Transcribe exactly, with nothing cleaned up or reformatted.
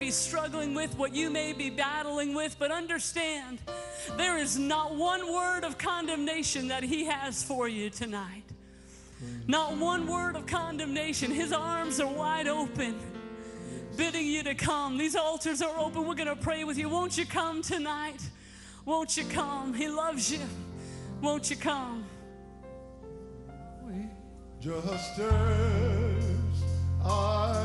be struggling with, what you may be battling with, but understand there is not one word of condemnation that he has for you tonight. Not one word of condemnation. His arms are wide open, bidding you to come. These altars are open. We're going to pray with you. Won't you come tonight? Won't you come? He loves you. Won't you come? Just as I